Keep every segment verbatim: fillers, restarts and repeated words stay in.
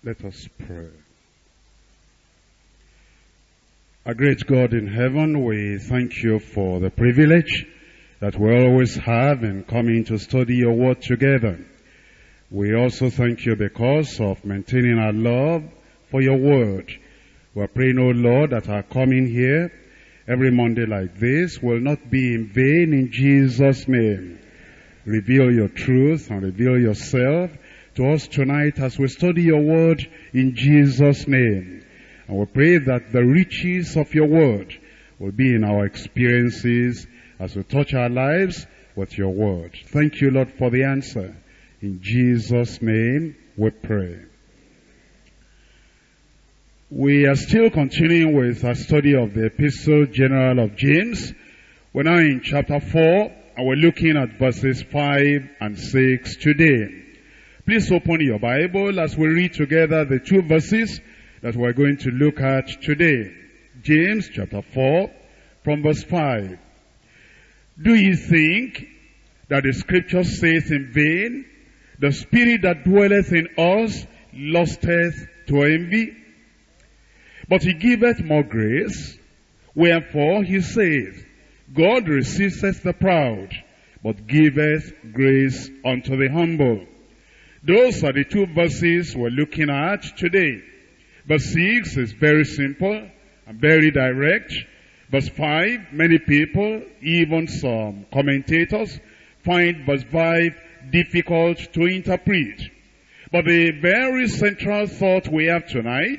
Let us pray. Our great God in heaven, we thank you for the privilege that we always have in coming to study your word together. We also thank you because of maintaining our love for your word. We're praying, O Lord, that our coming here every Monday like this will not be in vain in Jesus' name. Reveal your truth and reveal yourself to us tonight as we study your word in Jesus' name. And we pray that the riches of your word will be in our experiences as we touch our lives with your word. Thank you, Lord, for the answer. In Jesus' name we pray. We are still continuing with our study of the Epistle General of James. We're now in chapter four, and we're looking at verses five and six today. Please open your Bible as we read together the two verses that we're going to look at today. James chapter four from verse five. Do ye think that the scripture saith in vain, the spirit that dwelleth in us lusteth to envy? But he giveth more grace. Wherefore he saith, God resisteth the proud, but giveth grace unto the humble. Those are the two verses we're looking at today. Verse six is very simple and very direct. Verse five, many people, even some commentators, find verse five difficult to interpret. But the very central thought we have tonight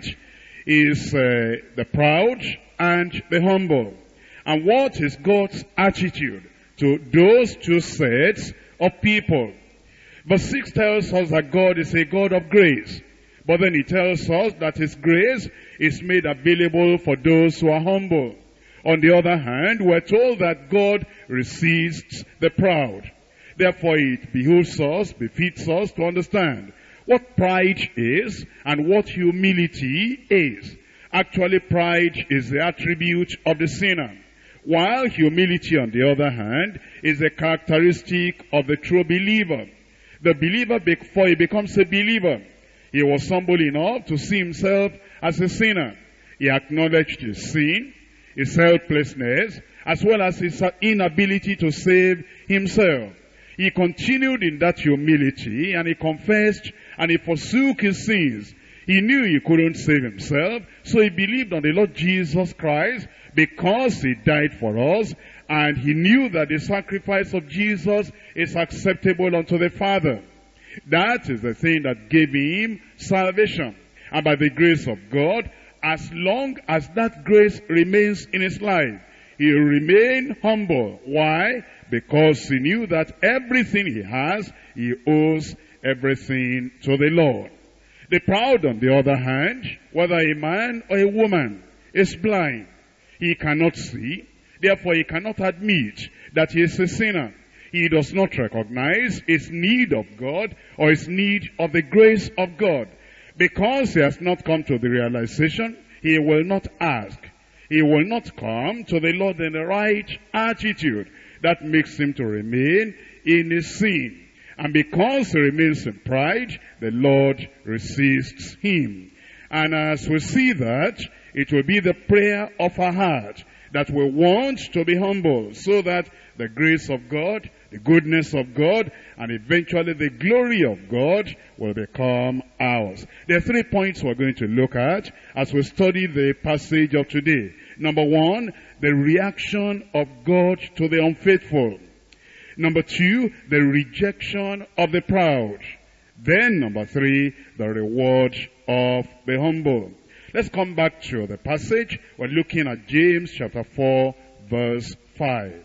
is uh, the proud and the humble. And what is God's attitude to those two sets of people? Verse six tells us that God is a God of grace. But then he tells us that his grace is made available for those who are humble. On the other hand, we're told that God resists the proud. Therefore, it behooves us, befits us to understand what pride is and what humility is. Actually, pride is the attribute of the sinner, while humility, on the other hand, is a characteristic of the true believer. The believer, before he becomes a believer, he was humble enough to see himself as a sinner. He acknowledged his sin, his helplessness, as well as his inability to save himself. He continued in that humility, and he confessed, and he forsook his sins. He knew he couldn't save himself, so he believed on the Lord Jesus Christ because he died for us, and he knew that the sacrifice of Jesus is acceptable unto the Father. That is the thing that gave him salvation. And by the grace of God, as long as that grace remains in his life, he will remain humble. Why? Because he knew that everything he has, he owes everything to the Lord. The proud, on the other hand, whether a man or a woman, is blind. He cannot see. Therefore, he cannot admit that he is a sinner. He does not recognize his need of God or his need of the grace of God. Because he has not come to the realization, he will not ask. He will not come to the Lord in the right attitude. That makes him to remain in his sin. And because he remains in pride, the Lord resists him. And as we see that, it will be the prayer of our heart that we want to be humble, so that the grace of God, the goodness of God, and eventually the glory of God will become ours. There are three points we're going to look at as we study the passage of today. Number one, the reaction of God to the unfaithful. Number two, the rejection of the proud. Then number three, the reward of the humble. Let's come back to the passage. We're looking at James chapter four, verse five.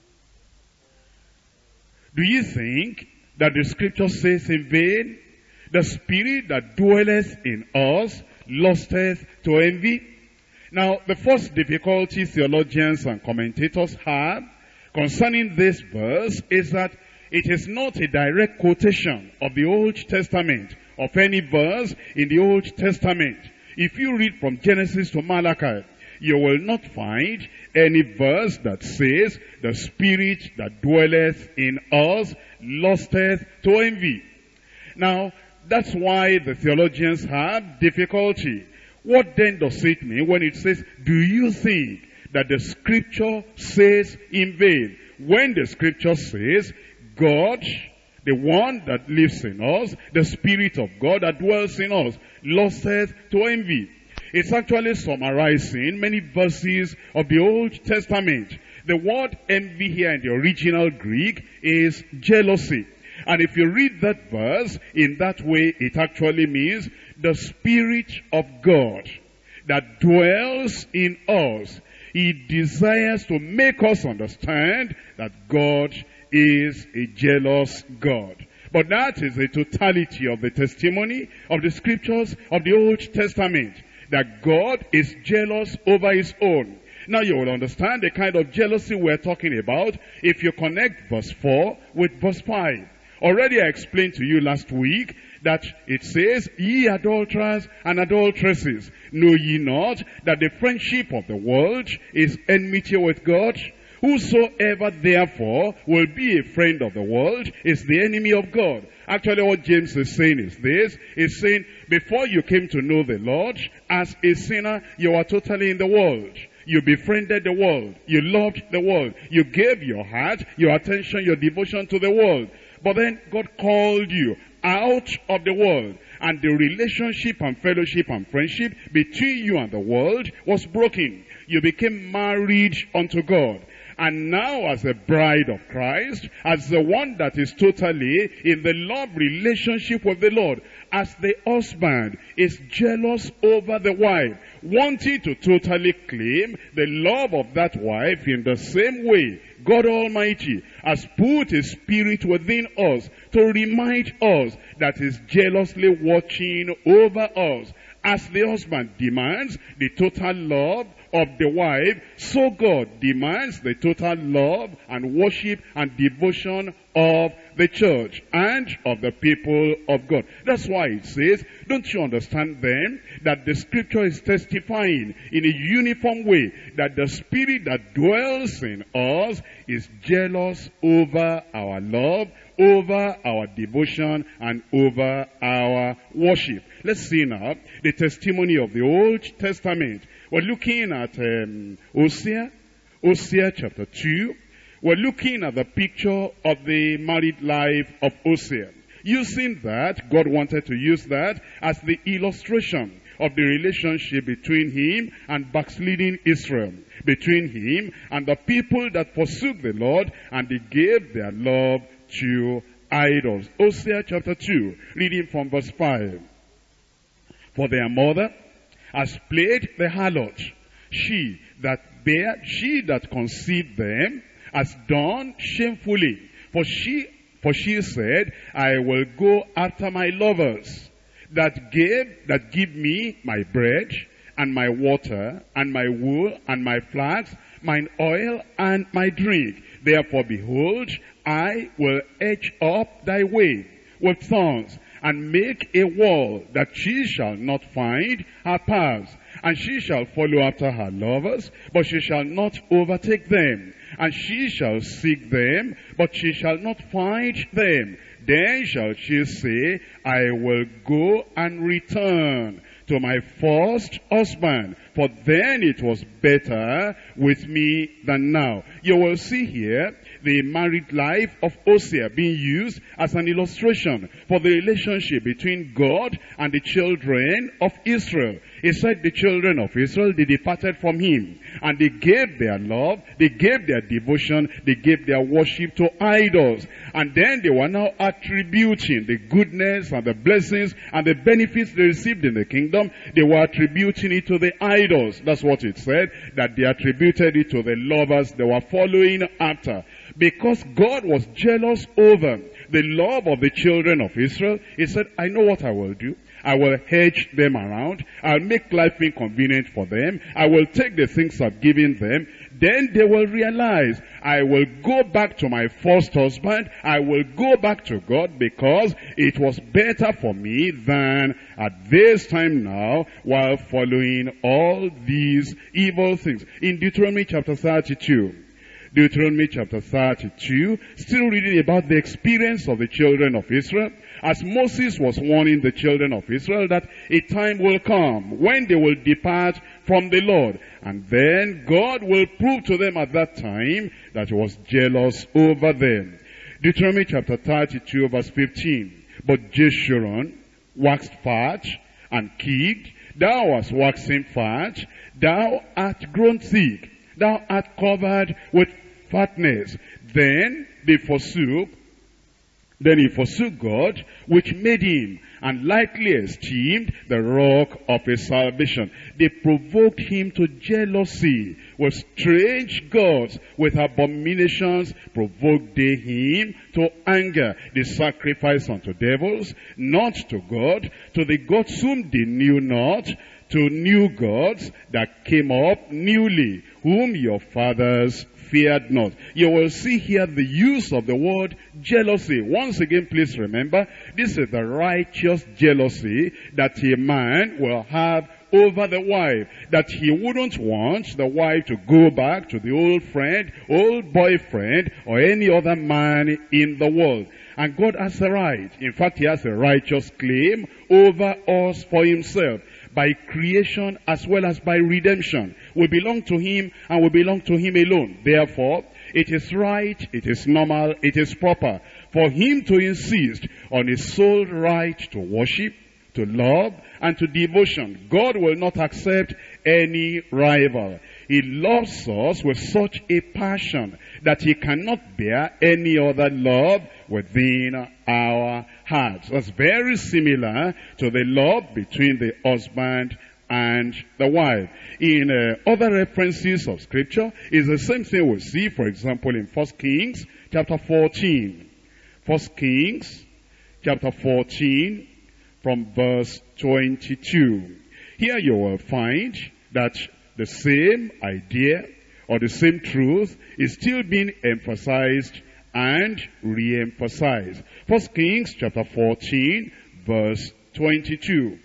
Do you think that the scripture says in vain, the spirit that dwelleth in us lusteth to envy? Now, the first difficulty theologians and commentators have concerning this verse is that it is not a direct quotation of the Old Testament, of any verse in the Old Testament. If you read from Genesis to Malachi, you will not find any verse that says, the spirit that dwelleth in us lusteth to envy. Now, That's why the theologians have difficulty. What then does it mean when it says, do you think that the scripture says in vain? When the scripture says, God, the one that lives in us, the Spirit of God that dwells in us, lusteth to envy. It's actually summarizing many verses of the Old Testament. The word envy here in the original Greek is jealousy. And if you read that verse in that way, it actually means the Spirit of God that dwells in us. He desires to make us understand that God is a jealous God. But that is the totality of the testimony of the scriptures of the Old Testament, that God is jealous over his own. Now you will understand the kind of jealousy we're talking about if you connect verse four with verse five. Already I explained to you last week that it says, ye adulterers and adulteresses, know ye not that the friendship of the world is enmity with God? Whosoever therefore will be a friend of the world is the enemy of God. Actually what James is saying is this, is saying, before you came to know the Lord, as a sinner, you were totally in the world. You befriended the world. You loved the world. You gave your heart, your attention, your devotion to the world. But then God called you out of the world, and the relationship and fellowship and friendship between you and the world was broken. You became married unto God. And now as a bride of Christ, as the one that is totally in the love relationship with the Lord, as the husband is jealous over the wife, wanting to totally claim the love of that wife in the same way, God Almighty has put His Spirit within us to remind us that He's jealously watching over us. As the husband demands the total love of the wife, so God demands the total love and worship and devotion of the church and of the people of God. That's why it says, don't you understand then that the scripture is testifying in a uniform way that the Spirit that dwells in us is jealous over our love, over our devotion, and over our worship. Let's see now the testimony of the Old Testament. We're looking at um, Hosea, Hosea chapter two. We're looking at the picture of the married life of Hosea. Using that, God wanted to use that as the illustration of the relationship between him and backsliding Israel, between him and the people that forsook the Lord and they gave their love to idols. Hosea chapter two, reading from verse five. For their mother has played the harlot. She that bare, she that conceived them has done shamefully. For she, for she said, I will go after my lovers that gave, that give me my bread and my water and my wool and my flax, mine oil and my drink. Therefore, behold, I will edge up thy way with thorns, and make a wall that she shall not find her paths. And she shall follow after her lovers, but she shall not overtake them. And she shall seek them, but she shall not find them. Then shall she say, I will go and return to my first husband, for then it was better with me than now. You will see here the married life of Hosea being used as an illustration for the relationship between God and the children of Israel. He said the children of Israel, they departed from him, and they gave their love, they gave their devotion, they gave their worship to idols. And then they were now attributing the goodness and the blessings and the benefits they received in the kingdom, they were attributing it to the idols. That's what it said, that they attributed it to the lovers they were following after. Because God was jealous over the love of the children of Israel, he said, I know what I will do. I will hedge them around. I'll make life inconvenient for them. I will take the things I've given them. Then they will realize, I will go back to my first husband. I will go back to God because it was better for me than at this time now while following all these evil things. In Deuteronomy chapter thirty-two, Deuteronomy chapter thirty-two, still reading about the experience of the children of Israel, as Moses was warning the children of Israel that a time will come when they will depart from the Lord, and then God will prove to them at that time that he was jealous over them. Deuteronomy chapter thirty-two, verse fifteen. But Jeshurun waxed fat and kicked, thou hast waxen fat, thou art grown thick, thou art covered with fatness. Then they forsook, then he forsook God, which made him, and lightly esteemed the rock of his salvation. They provoked him to jealousy with strange gods, with abominations provoked they him to anger. They sacrificed unto devils, not to God, to the gods whom they knew not, to new gods that came up newly, whom your fathers feared not. You will see here the use of the word jealousy. Once again, please remember, this is the righteous jealousy that a man will have over the wife, that he wouldn't want the wife to go back to the old friend, old boyfriend, or any other man in the world. And God has a right. In fact, he has a righteous claim over us for himself, by creation as well as by redemption. We belong to him, and we belong to him alone. Therefore, it is right, it is normal, it is proper for him to insist on his sole right to worship, to love, and to devotion. God will not accept any rival. He loves us with such a passion that he cannot bear any other love within our hearts. That's very similar to the love between the husband and the wife. In uh, other references of scripture, it's the same thing we see, for example, in First Kings chapter fourteen. First Kings chapter fourteen, from verse twenty-two. Here you will find that the same idea or the same truth is still being emphasized and re-emphasized. First Kings chapter fourteen, verse twenty-two.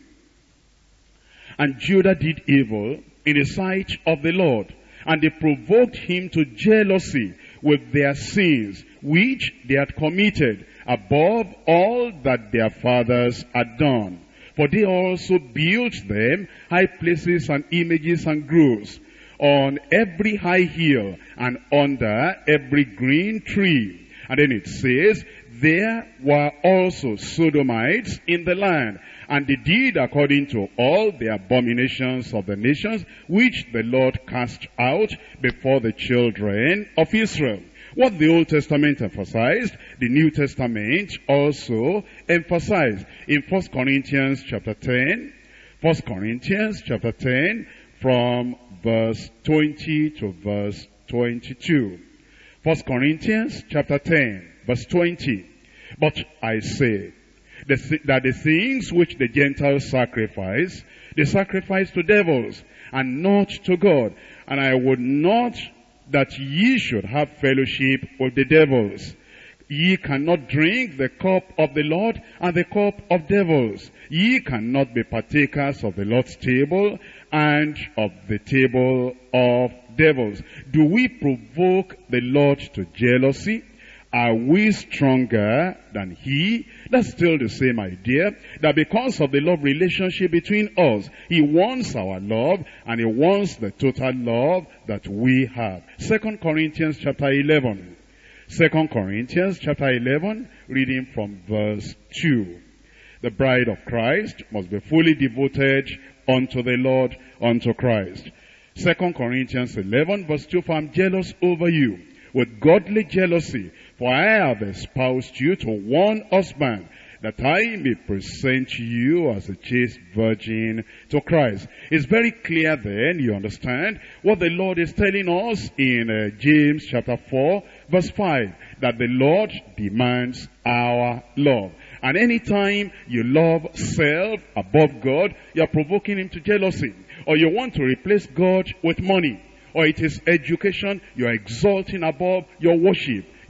And Judah did evil in the sight of the Lord, and they provoked him to jealousy with their sins, which they had committed, above all that their fathers had done. For they also built them high places and images and groves on every high hill and under every green tree. And then it says, there were also Sodomites in the land, and they did according to all the abominations of the nations, which the Lord cast out before the children of Israel. What the Old Testament emphasized, the New Testament also emphasized. In First Corinthians chapter ten, First Corinthians chapter ten, from verse twenty to verse twenty-two. First Corinthians chapter ten, verse twenty. But I say the th that the things which the Gentiles sacrifice, they sacrifice to devils, and not to God. And I would not that ye should have fellowship with the devils. Ye cannot drink the cup of the Lord and the cup of devils. Ye cannot be partakers of the Lord's table and of the table of devils. Do we provoke the Lord to jealousy? Are we stronger than he? That's still the same idea, that because of the love relationship between us, he wants our love, and he wants the total love that we have. Second Corinthians chapter eleven. Second Corinthians chapter eleven, reading from verse two. The bride of Christ must be fully devoted unto the Lord, unto Christ. Second Corinthians eleven, verse two, for I am jealous over you with godly jealousy, for I have espoused you to one husband, that I may present you as a chaste virgin to Christ. It's very clear then, you understand, what the Lord is telling us in uh, James chapter four, verse five, that the Lord demands our love. And anytime you love self above God, you're provoking him to jealousy. Or you want to replace God with money, or it is education, you're exalting above your worship.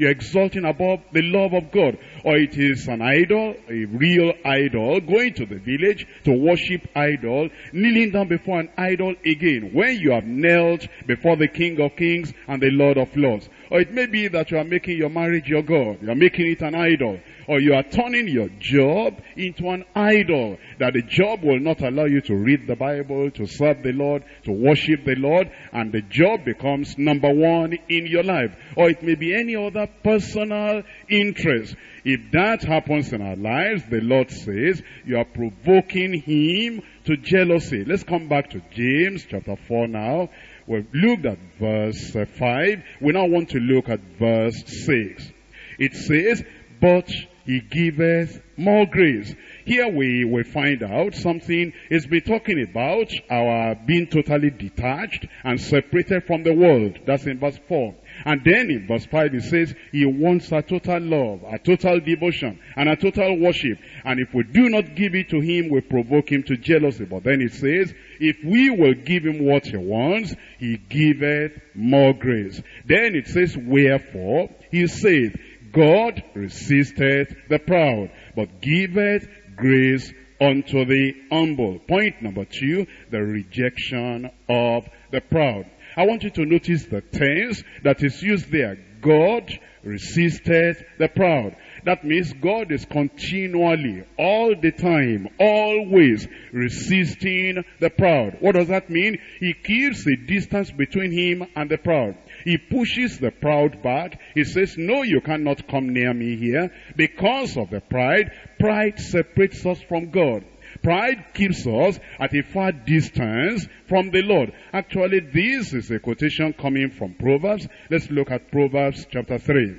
you're exalting above the love of God. Or it is an idol, a real idol, going to the village to worship idol, kneeling down before an idol again, when you have knelt before the King of Kings and the Lord of Lords. Or it may be that you are making your marriage your God, you are making it an idol. Or you are turning your job into an idol, that the job will not allow you to read the Bible, to serve the Lord, to worship the Lord, and the job becomes number one in your life. Or it may be any other personal interest. If that happens in our lives, the Lord says, you are provoking him to jealousy. Let's come back to James chapter four now. We've looked at verse five. We now want to look at verse six. It says, but he giveth more grace. Here we will find out something. It's been talking about our being totally detached and separated from the world. That's in verse four. And then in verse five it says, he wants a total love, a total devotion, and a total worship. And if we do not give it to him, we provoke him to jealousy. But then it says, if we will give him what he wants, he giveth more grace. Then it says, wherefore he saith, God resisteth the proud, but giveth grace unto the humble. Point number two, the rejection of the proud. I want you to notice the tense that is used there. God resisteth the proud. That means God is continually, all the time, always resisting the proud. What does that mean? He keeps a distance between him and the proud. He pushes the proud back. He says, no, you cannot come near me here. Because of the pride, pride separates us from God. Pride keeps us at a far distance from the Lord. Actually, this is a quotation coming from Proverbs. Let's look at Proverbs chapter three.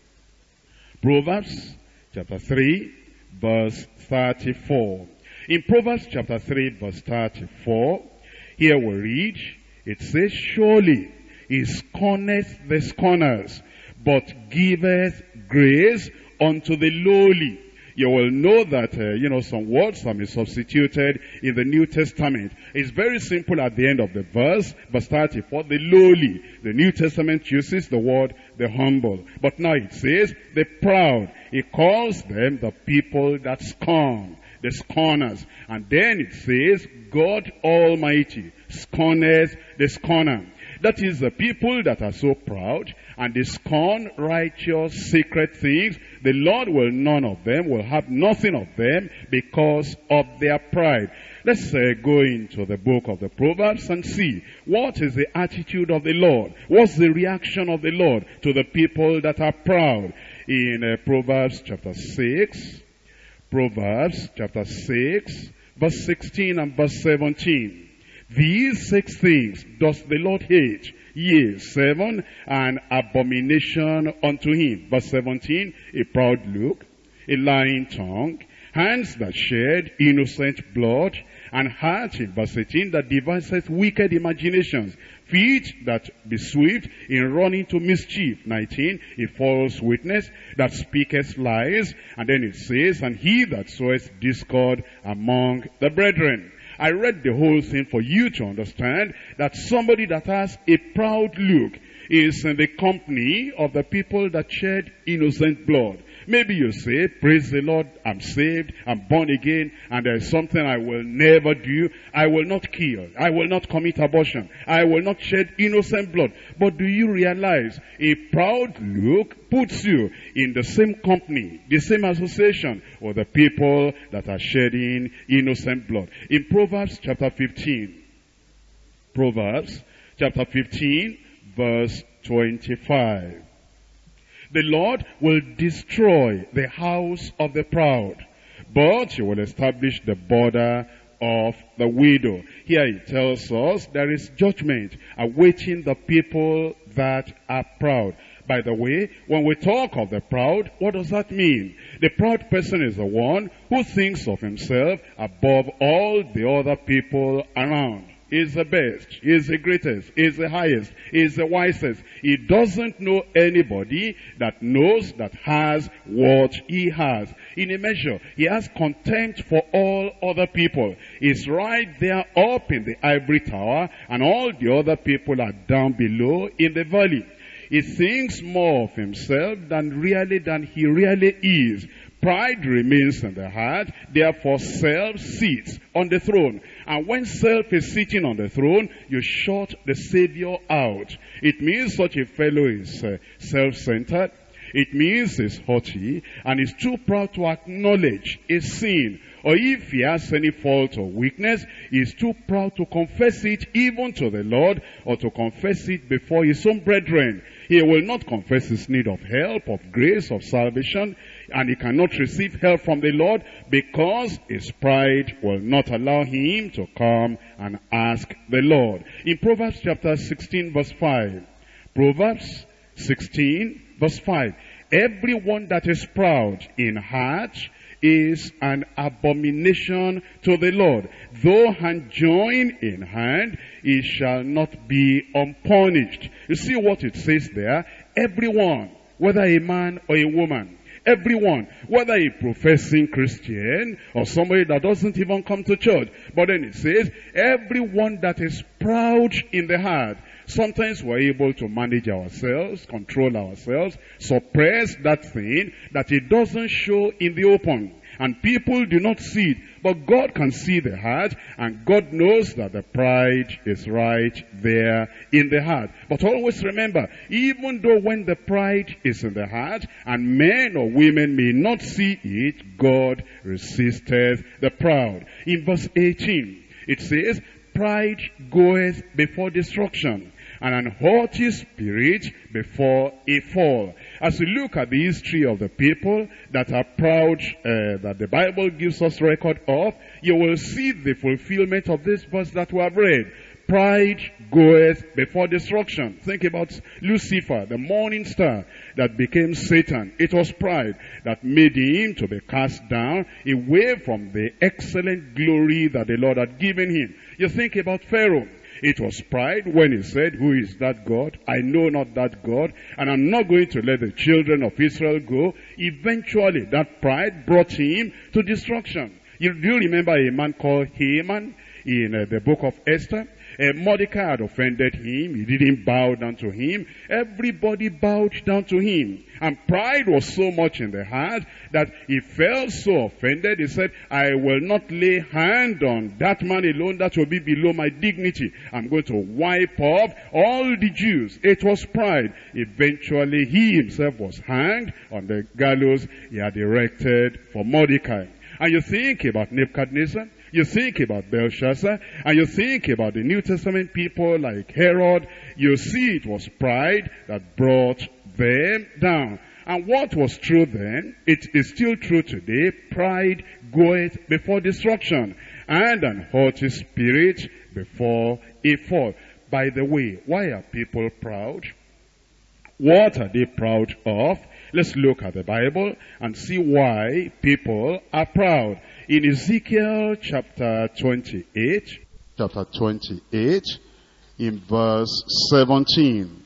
Proverbs chapter three, verse thirty-four. In Proverbs chapter three, verse thirty-four, here we read, it says, surely he scorneth the scorners, but giveth grace unto the lowly. You will know that, uh, you know, some words have been substituted in the New Testament. It's very simple at the end of the verse, verse thirty-four, the lowly. The New Testament uses the word the humble. But now it says the proud. It calls them the people that scorn, the scorners. And then it says God Almighty scorneth the scorner. That is the people that are so proud and they scorn righteous, sacred things. The Lord will none of them, will have nothing of them because of their pride. Let's uh, go into the book of the Proverbs and see what is the attitude of the Lord. What's the reaction of the Lord to the people that are proud? In uh, Proverbs chapter six, Proverbs chapter six, verse sixteen and verse seventeen. These six things does the Lord hate, yea, seven, an abomination unto him. Verse seventeen, a proud look, a lying tongue, hands that shed innocent blood, and heart, in verse eighteen, that deviseth wicked imaginations, feet that be swift in running to mischief. nineteen, a false witness that speaketh lies. And then it says, and he that soweth discord among the brethren. I read the whole thing for you to understand that somebody that has a proud look is in the company of the people that shed innocent blood. Maybe you say, praise the Lord, I'm saved, I'm born again, and there's something I will never do. I will not kill. I will not commit abortion. I will not shed innocent blood. But do you realize a proud look puts you in the same company, the same association with the people that are shedding innocent blood? In Proverbs chapter fifteen, Proverbs chapter fifteen, verse twenty-five. The Lord will destroy the house of the proud, but he will establish the border of the widow. Here he tells us there is judgment awaiting the people that are proud. By the way, when we talk of the proud, what does that mean? The proud person is the one who thinks of himself above all the other people around. He is the best, he is the greatest, he is the highest, he is the wisest. He doesn't know anybody that knows, that has what he has. In a measure, he has contempt for all other people. He's right there up in the ivory tower, and all the other people are down below in the valley. He thinks more of himself than really than he really is. Pride remains in the heart, therefore self sits on the throne. And when self is sitting on the throne, you shut the Savior out. It means such a fellow is uh, self-centered. It means he's haughty and is too proud to acknowledge a sin. Or if he has any fault or weakness, he is too proud to confess it even to the Lord or to confess it before his own brethren. He will not confess his need of help, of grace, of salvation, and he cannot receive help from the Lord because his pride will not allow him to come and ask the Lord. In Proverbs chapter sixteen verse five, Proverbs sixteen verse five, everyone that is proud in heart is an abomination to the Lord. Though hand join in hand, it shall not be unpunished. You see what it says there? Everyone, whether a man or a woman, everyone, whether a professing Christian or somebody that doesn't even come to church. But then it says, everyone that is proud in the heart. Sometimes we're able to manage ourselves, control ourselves, suppress that thing that it doesn't show in the open. And people do not see it. But God can see the heart, and God knows that the pride is right there in the heart. But always remember, even though when the pride is in the heart, and men or women may not see it, God resisteth the proud. In verse eighteen, it says, pride goeth before destruction, and an haughty spirit before a fall. As we look at the history of the people that are proud, uh, that the Bible gives us record of, you will see the fulfillment of this verse that we have read. Pride goeth before destruction. Think about Lucifer, the morning star that became Satan. It was pride that made him to be cast down away from the excellent glory that the Lord had given him. You think about Pharaoh. It was pride when he said, who is that God? I know not that God, and I'm not going to let the children of Israel go. Eventually, that pride brought him to destruction. You do you remember a man called Haman in uh, the book of Esther? Uh, Mordecai had offended him. He didn't bow down to him. Everybody bowed down to him. And pride was so much in the heart that he felt so offended. He said, I will not lay hand on that man alone. That will be below my dignity. I'm going to wipe off all the Jews. It was pride. Eventually, he himself was hanged on the gallows he had erected for Mordecai. And you think about Nebuchadnezzar. You think about Belshazzar, and you think about the New Testament people like Herod. You see it was pride that brought them down. And what was true then, it is still true today. Pride goeth before destruction, and an haughty spirit before a fall. By the way, why are people proud? What are they proud of? Let's look at the Bible and see why people are proud. In Ezekiel chapter twenty-eight, chapter twenty-eight, in verse seventeen.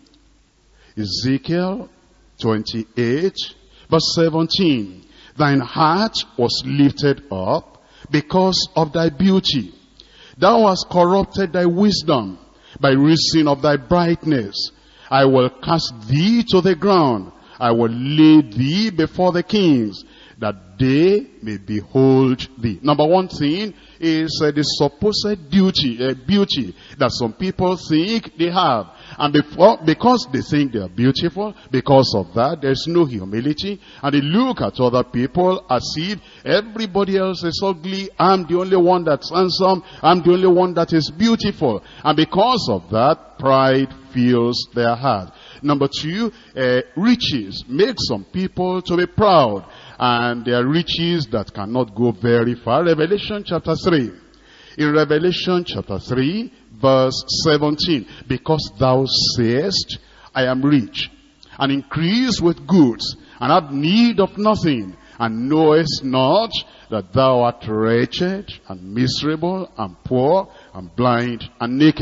Ezekiel twenty-eight, verse seventeen. Thine heart was lifted up because of thy beauty. Thou hast corrupted thy wisdom by reason of thy brightness. I will cast thee to the ground. I will lay thee before the kings, that they may behold thee. Number one thing is uh, the supposed duty, uh, beauty that some people think they have. And before, because they think they are beautiful, because of that, there's no humility. And they look at other people as if everybody else is ugly. I'm the only one that's handsome. I'm the only one that is beautiful. And because of that, pride fills their heart. Number two, uh, riches make some people to be proud. And there are riches that cannot go very far. Revelation chapter three. In Revelation chapter three, verse seventeen. Because thou sayest, I am rich, and increase with goods, and have need of nothing, and knowest not that thou art wretched, and miserable, and poor, and blind, and naked.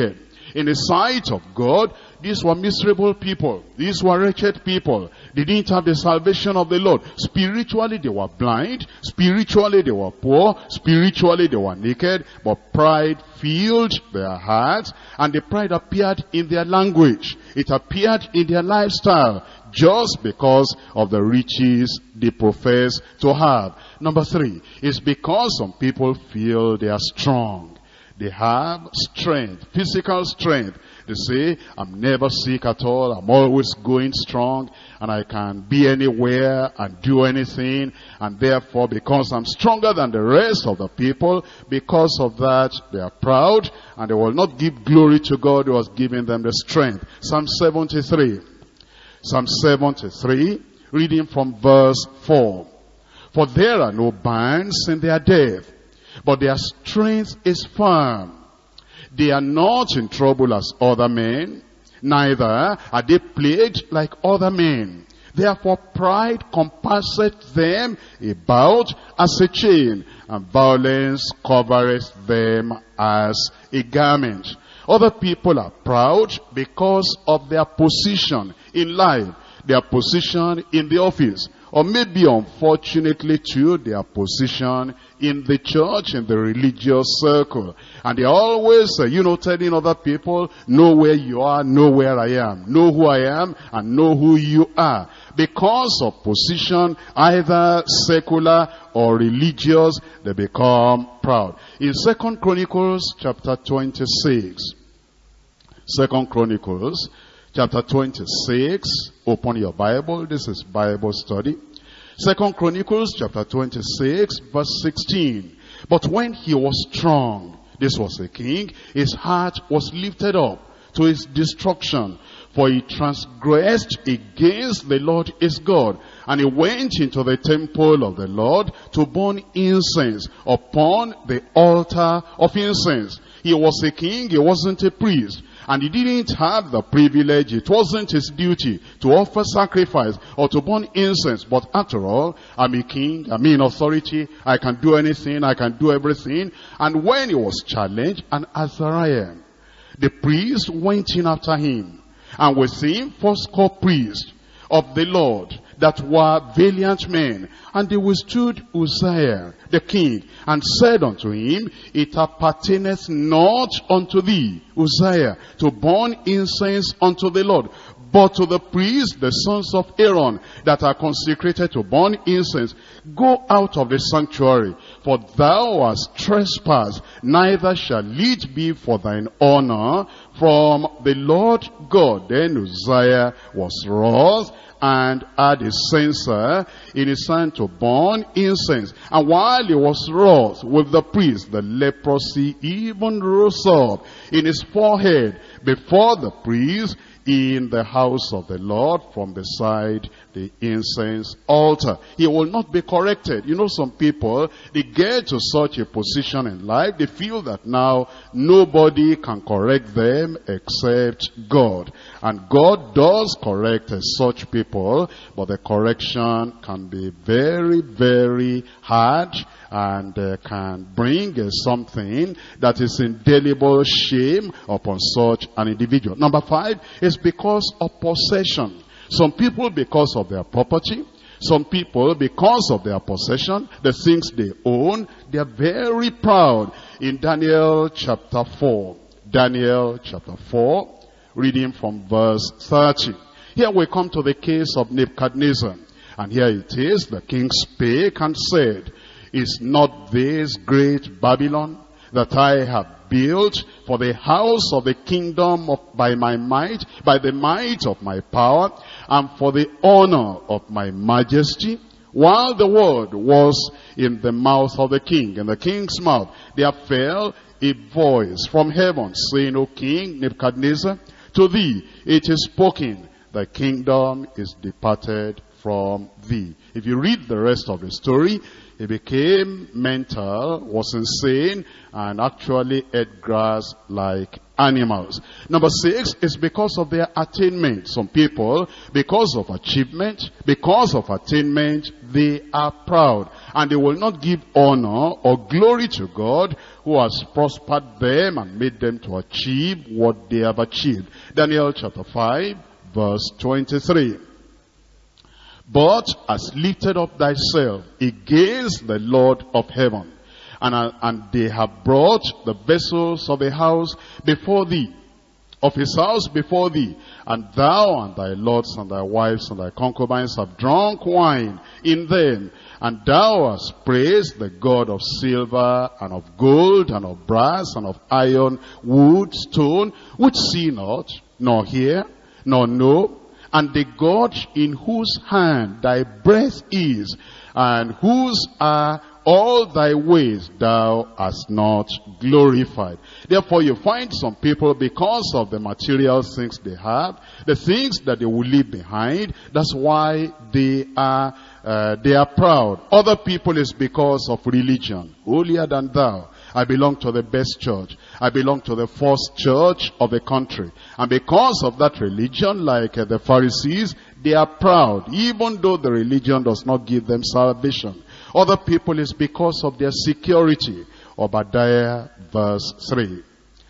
In the sight of God, these were miserable people. These were wretched people. They didn't have the salvation of the Lord. Spiritually, they were blind. Spiritually, they were poor. Spiritually, they were naked. But pride filled their hearts, and the pride appeared in their language. It appeared in their lifestyle, just because of the riches they profess to have. Number three, is because some people feel they are strong. They have strength, physical strength. They say, I'm never sick at all. I'm always going strong, and I can be anywhere and do anything. And therefore, because I'm stronger than the rest of the people, because of that, they are proud, and they will not give glory to God who has given them the strength. Psalm seventy-three. Psalm seventy-three, reading from verse four. For there are no bands in their death, but their strength is firm. They are not in trouble as other men, neither are they plagued like other men. Therefore pride compasseth them about as a chain, and violence covereth them as a garment. Other people are proud because of their position in life, their position in the office, or maybe unfortunately too, their position in the church, in the religious circle. And they're always, uh, you know, telling other people, know where you are, know where I am, know who I am, and know who you are. Because of position, either secular or religious, they become proud. In Second Chronicles chapter twenty-six, Second Chronicles chapter twenty-six, open your Bible, this is Bible study. Second Chronicles chapter twenty-six, verse sixteen. But when he was strong, this was a king, his heart was lifted up to his destruction, for he transgressed against the Lord his God, and he went into the temple of the Lord to burn incense upon the altar of incense. He was a king, he wasn't a priest. And he didn't have the privilege, it wasn't his duty to offer sacrifice or to burn incense. But after all, I'm a king, I'm in authority, I can do anything, I can do everything. And when he was challenged, and Azariah, the priest, went in after him, and with him fourscore priests of the Lord that were valiant men. And they withstood Uzziah the king, and said unto him, it appertaineth not unto thee, Uzziah, to burn incense unto the Lord, but to the priests, the sons of Aaron, that are consecrated to burn incense. Go out of the sanctuary, for thou hast trespassed, neither shall it be for thine honor from the Lord God. Then Uzziah was wroth, and had a censer in his hand to burn incense. And while he was wroth with the priest, the leprosy even rose up in his forehead before the priest in the house of the Lord from beside the incense altar. He will not be corrected. You know, some people, they get to such a position in life, they feel that now nobody can correct them except God. And God does correct such people, but the correction can be very, very hard, and uh, can bring uh, something that is indelible shame upon such an individual. Number five is because of possession. Some people, because of their property, some people, because of their possession, the things they own, they are very proud. In Daniel chapter four, Daniel chapter four, reading from verse thirty. Here we come to the case of Nebuchadnezzar. And here it is, the king spake and said, is not this great Babylon that I have built for the house of the kingdom of, by my might, by the might of my power, and for the honor of my majesty? While the word was in the mouth of the king, in the king's mouth, there fell a voice from heaven, saying, O king Nebuchadnezzar, to thee it is spoken, the kingdom is departed from thee. If you read the rest of the story, he became mental, was insane, and actually ate grass like animals. Number six is because of their attainment. Some people, because of achievement, because of attainment, they are proud. And they will not give honor or glory to God, who has prospered them and made them to achieve what they have achieved. Daniel chapter five, verse twenty-three. But hast lifted up thyself against the Lord of heaven, and, uh, and they have brought the vessels of the house before thee, of his house before thee, and thou and thy lords and thy wives and thy concubines have drunk wine in them, and thou hast praised the God of silver and of gold and of brass and of iron, wood, stone, which see not, nor hear, nor know, and the God in whose hand thy breath is, and whose are all thy ways thou hast not glorified. Therefore you find some people, because of the material things they have, the things that they will leave behind, that's why they are uh, they are proud. Other people is because of religion. Holier than thou. I belong to the best church. I belong to the first church of the country. And because of that religion, like uh, the Pharisees, they are proud, even though the religion does not give them salvation. Other people is because of their security. Obadiah verse three.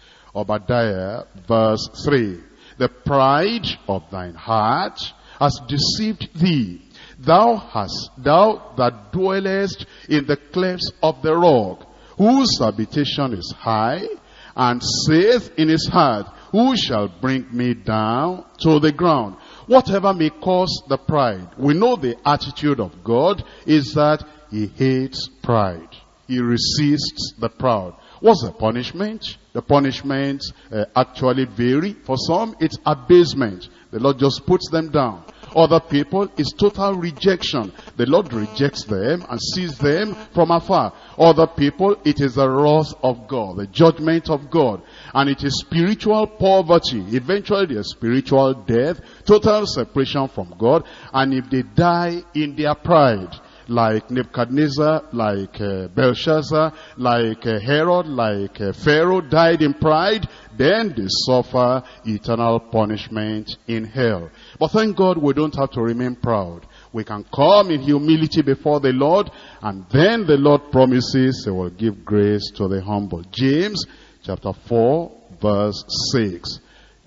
Obadiah verse three. The pride of thine heart has deceived thee. Thou hast, thou that dwellest in the clefts of the rock, whose habitation is high, and saith in his heart, who shall bring me down to the ground? Whatever may cause the pride, we know the attitude of God is that he hates pride. He resists the proud. What's the punishment? The punishments uh, actually vary. For some, it's abasement. The Lord just puts them down. Other people, it's total rejection. The Lord rejects them and sees them from afar. Other people, it is the wrath of God, the judgment of God. And it is spiritual poverty. Eventually, there's spiritual death, total separation from God. And if they die in their pride, like Nebuchadnezzar, like uh, Belshazzar, like uh, Herod, like uh, Pharaoh died in pride, then they suffer eternal punishment in hell. But thank God we don't have to remain proud. We can come in humility before the Lord, and then the Lord promises he will give grace to the humble. James chapter four verse six.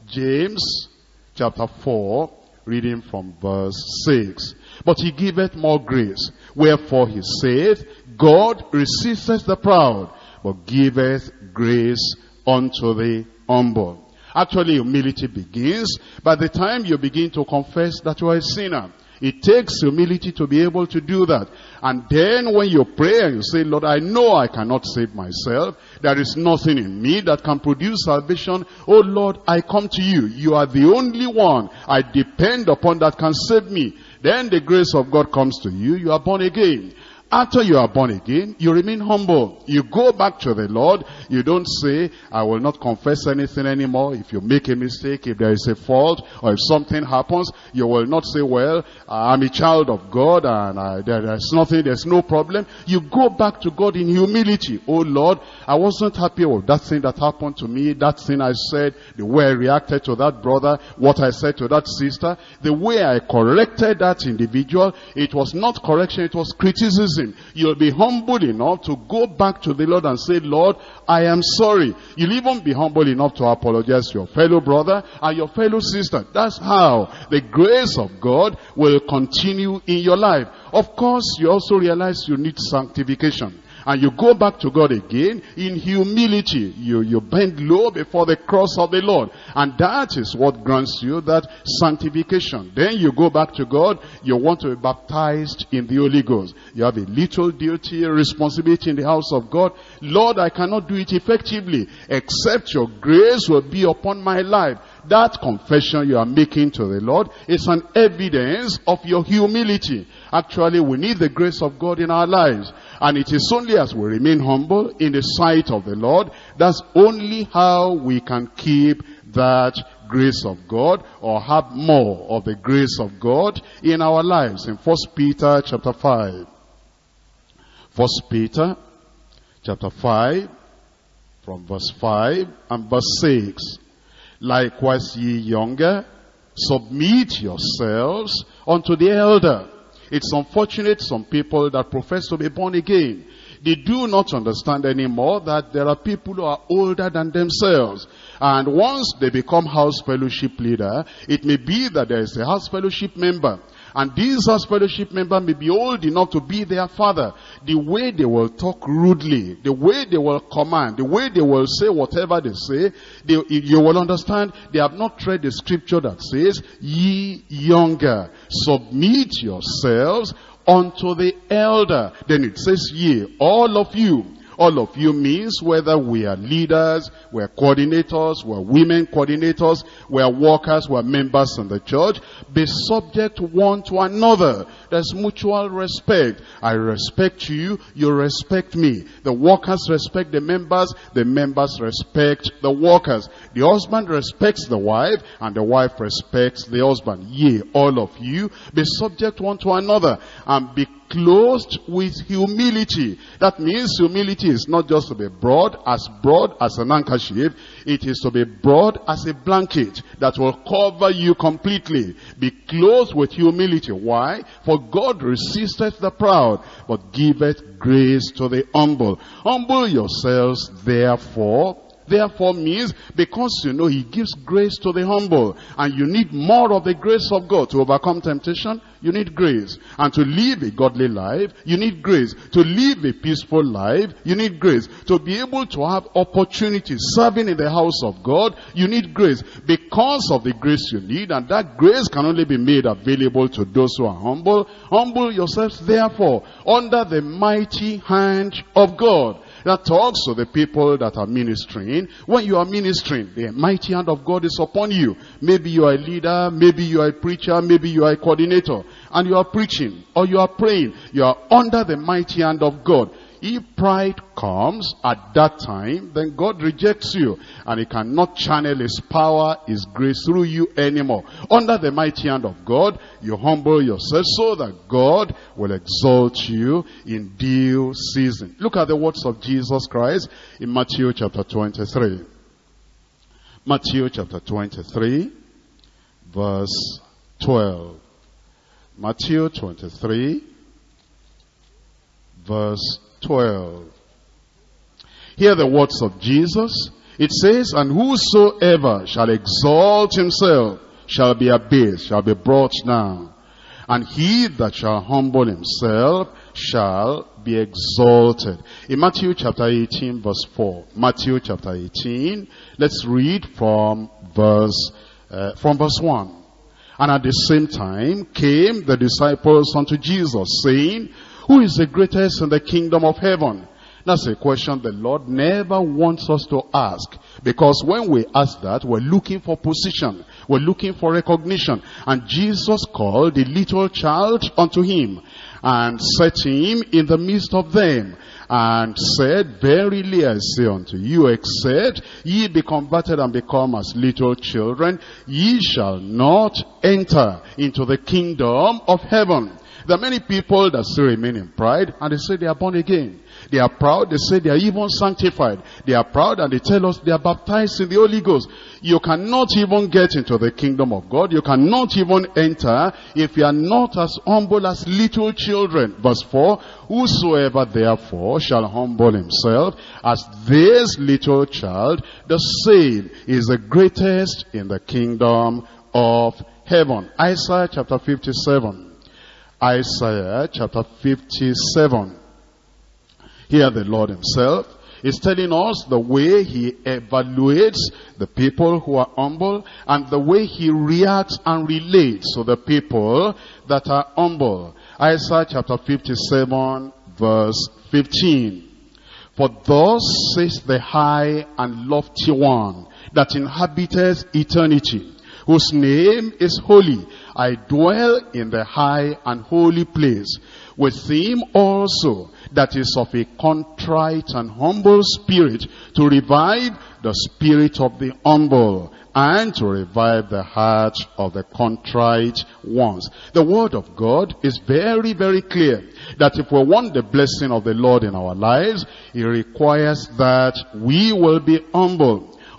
James chapter four, reading from verse six. But he giveth more grace. Wherefore he saith, God resisteth the proud, but giveth grace unto the humble. Actually, humility begins by the time you begin to confess that you are a sinner. It takes humility to be able to do that. And then when you pray and you say, Lord, I know I cannot save myself. There is nothing in me that can produce salvation. Oh Lord, I come to you. You are the only one I depend upon that can save me. Then the grace of God comes to you. You are born again. After you are born again, you remain humble. You go back to the Lord. You don't say, I will not confess anything anymore. If you make a mistake, if there is a fault, or if something happens, you will not say, well, I'm a child of God, and I, there, there's nothing, there's no problem. You go back to God in humility. Oh Lord, I wasn't happy with that thing that happened to me, that thing I said, the way I reacted to that brother, what I said to that sister, the way I corrected that individual. It was not correction, it was criticism. You'll be humble enough to go back to the Lord and say, Lord, I am sorry. You'll even be humble enough to apologize to your fellow brother and your fellow sister. That's how the grace of God will continue in your life. Of course, you also realize you need sanctification. And you go back to God again in humility. You, you bend low before the cross of the Lord. And that is what grants you that sanctification. Then you go back to God. You want to be baptized in the Holy Ghost. You have a little duty, a responsibility in the house of God. Lord, I cannot do it effectively except your grace will be upon my life. That confession you are making to the Lord is an evidence of your humility. Actually, we need the grace of God in our lives. And it is only as we remain humble in the sight of the Lord, that's only how we can keep that grace of God, or have more of the grace of God in our lives. In First Peter chapter five. First Peter chapter five, from verse five and verse six. Likewise ye younger, submit yourselves unto the elder. It's unfortunate some people that profess to be born again, they do not understand anymore that there are people who are older than themselves. And once they become house fellowship leader, it may be that there is a house fellowship member. And this house fellowship member may be old enough to be their father. The way they will talk rudely, the way they will command, the way they will say whatever they say, they, you will understand they have not read the scripture that says, ye younger, submit yourselves unto the elder. Then it says, ye, all of you. All of you means whether we are leaders, we are coordinators, we are women coordinators, we are workers, we are members in the church. Be subject one to another. There's mutual respect. I respect you, you respect me. The workers respect the members, the members respect the workers. The husband respects the wife, and the wife respects the husband. Yea, all of you, be subject one to another, and be clothed with humility. That means humility is not just to be broad, as broad as an handkerchief. It is to be broad as a blanket that will cover you completely. Be clothed with humility. Why? For God resisteth the proud, but giveth grace to the humble. Humble yourselves, therefore. Therefore means because you know he gives grace to the humble, and you need more of the grace of God. To overcome temptation, you need grace. And to live a godly life, you need grace. To live a peaceful life, you need grace. To be able to have opportunities serving in the house of God, you need grace. Because of the grace you need, and that grace can only be made available to those who are humble. Humble yourselves therefore under the mighty hand of God. That talks to the people that are ministering. When you are ministering, the mighty hand of God is upon you. Maybe you are a leader, maybe you are a preacher, maybe you are a coordinator, and you are preaching or you are praying. You are under the mighty hand of God. If pride comes at that time, then God rejects you, and he cannot channel his power, his grace through you anymore. Under the mighty hand of God, you humble yourself so that God will exalt you in due season. Look at the words of Jesus Christ in Matthew chapter twenty-three. Matthew chapter twenty-three, verse twelve. Matthew twenty-three, verse twelve. Hear the words of Jesus. It says, and whosoever shall exalt himself shall be abased, shall be brought down. And he that shall humble himself shall be exalted. In Matthew chapter eighteen, verse four. Matthew chapter eighteen, let's read from verse, uh, from verse one. And at the same time came the disciples unto Jesus, saying, who is the greatest in the kingdom of heaven? That's a question the Lord never wants us to ask. Because when we ask that, we're looking for position. We're looking for recognition. And Jesus called the little child unto him, and set him in the midst of them, and said, verily I say unto you, except ye be converted and become as little children, ye shall not enter into the kingdom of heaven. There are many people that still remain in pride, and they say they are born again. They are proud, they say they are even sanctified. They are proud, and they tell us they are baptized in the Holy Ghost. You cannot even get into the kingdom of God. You cannot even enter if you are not as humble as little children. Verse four, whosoever therefore shall humble himself as this little child, the same is the greatest in the kingdom of heaven. Isaiah chapter fifty-seven. Isaiah chapter fifty-seven. Here the Lord himself is telling us the way he evaluates the people who are humble, and the way he reacts and relates to the people that are humble. Isaiah chapter fifty-seven, verse fifteen. For thus says the high and lofty one that inhabiteth eternity, whose name is holy. I dwell in the high and holy place, with him also that is of a contrite and humble spirit, to revive the spirit of the humble, and to revive the heart of the contrite ones. The word of God is very, very clear, that if we want the blessing of the Lord in our lives, it requires that we will be humble.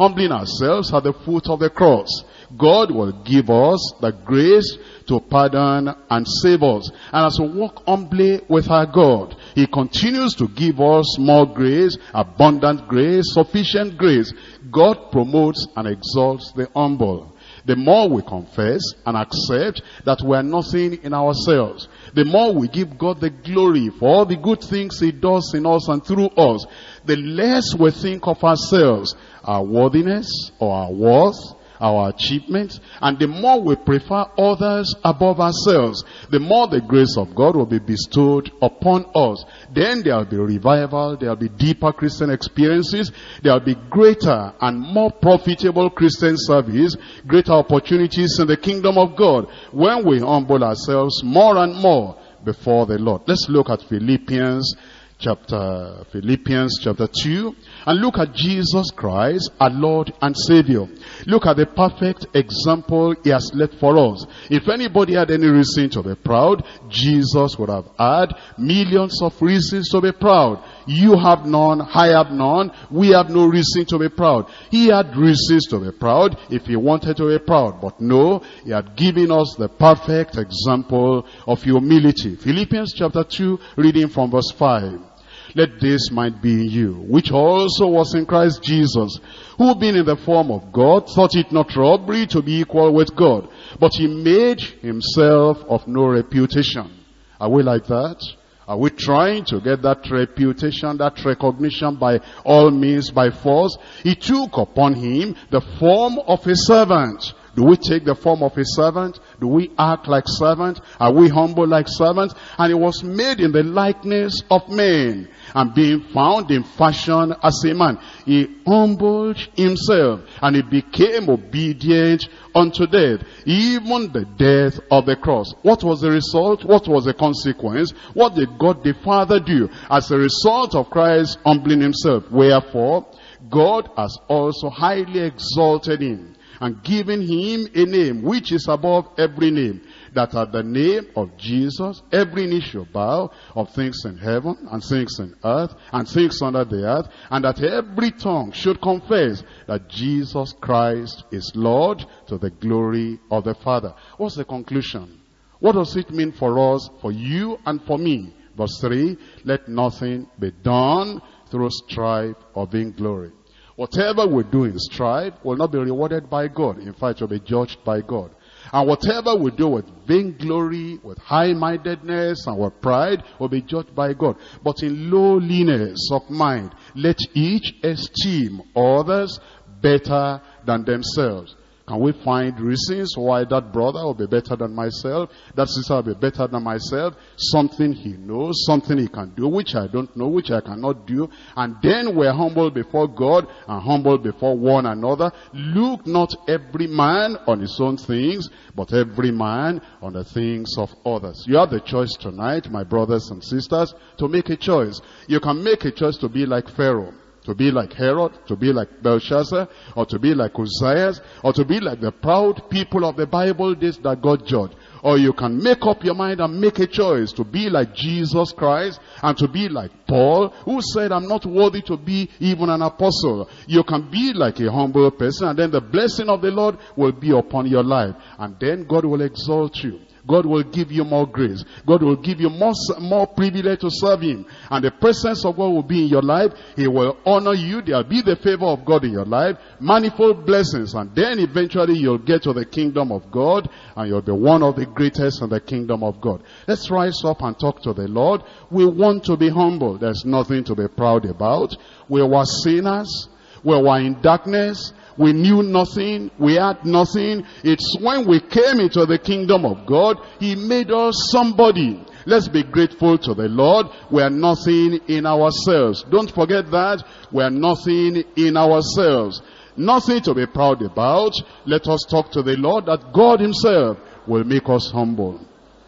humbling ourselves at the foot of the cross, God will give us the grace to pardon and save us. And as we walk humbly with our God, he continues to give us more grace, abundant grace, sufficient grace. God promotes and exalts the humble. The more we confess and accept that we are nothing in ourselves, the more we give God the glory for all the good things he does in us and through us, the less we think of ourselves, our worthiness or our worth, our achievements, and the more we prefer others above ourselves, the more the grace of God will be bestowed upon us. Then there will be revival, there will be deeper Christian experiences, there will be greater and more profitable Christian service, greater opportunities in the kingdom of God when we humble ourselves more and more before the Lord. Let's look at Philippians chapter Philippians chapter two, and look at Jesus Christ, our Lord and Savior. Look at the perfect example he has left for us. If anybody had any reason to be proud, Jesus would have had millions of reasons to be proud. You have none, I have none, we have no reason to be proud. He had reasons to be proud if he wanted to be proud, but no, he had given us the perfect example of humility. Philippians chapter two, reading from verse five. Let this mind be in you, which also was in Christ Jesus, who being in the form of God, thought it not robbery to be equal with God, but he made himself of no reputation. Are we like that? Are we trying to get that reputation, that recognition by all means, by force? He took upon him the form of a servant. Do we take the form of a servant? Do we act like servants? Are we humble like servants? And he was made in the likeness of men. And being found in fashion as a man, he humbled himself, and he became obedient unto death, even the death of the cross. What was the result? What was the consequence? What did God the Father do as a result of Christ humbling himself? Wherefore, God has also highly exalted him, and given him a name which is above every name, that at the name of Jesus every knee shall bow, of things in heaven and things in earth and things under the earth, and that every tongue should confess that Jesus Christ is Lord, to the glory of the Father. What's the conclusion? What does it mean for us, for you and for me? Verse three, let nothing be done through strife or vainglory. Whatever we do in strife will not be rewarded by God. In fact, you'll be judged by God. And whatever we do with vainglory, with high-mindedness and with pride, will be judged by God. But in lowliness of mind, let each esteem others better than themselves. Can we find reasons why that brother will be better than myself, that sister will be better than myself? Something he knows, something he can do, which I don't know, which I cannot do. And then we're humble before God and humble before one another. Look not every man on his own things, but every man on the things of others. You have the choice tonight, my brothers and sisters, to make a choice. You can make a choice to be like Pharaoh, to be like Herod, to be like Belshazzar, or to be like Uzziah, or to be like the proud people of the Bible days that God judged. Or you can make up your mind and make a choice to be like Jesus Christ and to be like Paul, who said, I'm not worthy to be even an apostle. You can be like a humble person, and then the blessing of the Lord will be upon your life. And then God will exalt you. God will give you more grace. God will give you more, more privilege to serve him. And the presence of God will be in your life. He will honor you. There will be the favor of God in your life. Manifold blessings. And then eventually you'll get to the kingdom of God, and you'll be one of the greatest in the kingdom of God. Let's rise up and talk to the Lord. We want to be humble. There's nothing to be proud about. We were sinners. We were in darkness. We knew nothing. We had nothing. It's when we came into the kingdom of God, he made us somebody. Let's be grateful to the Lord. We are nothing in ourselves. Don't forget that. We are nothing in ourselves. Nothing to be proud about. Let us talk to the Lord that God himself will make us humble.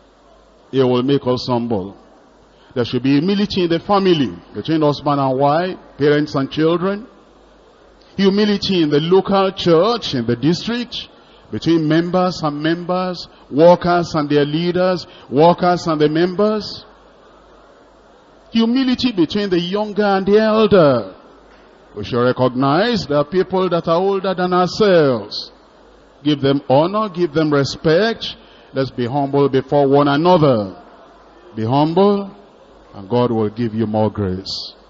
He will make us humble. There should be humility in the family, between husband and wife, parents and children. Humility in the local church, in the district, between members and members, workers and their leaders, workers and the members. Humility between the younger and the elder. We should recognize there are people that are older than ourselves. Give them honor, give them respect. Let's be humble before one another. Be humble, and God will give you more grace.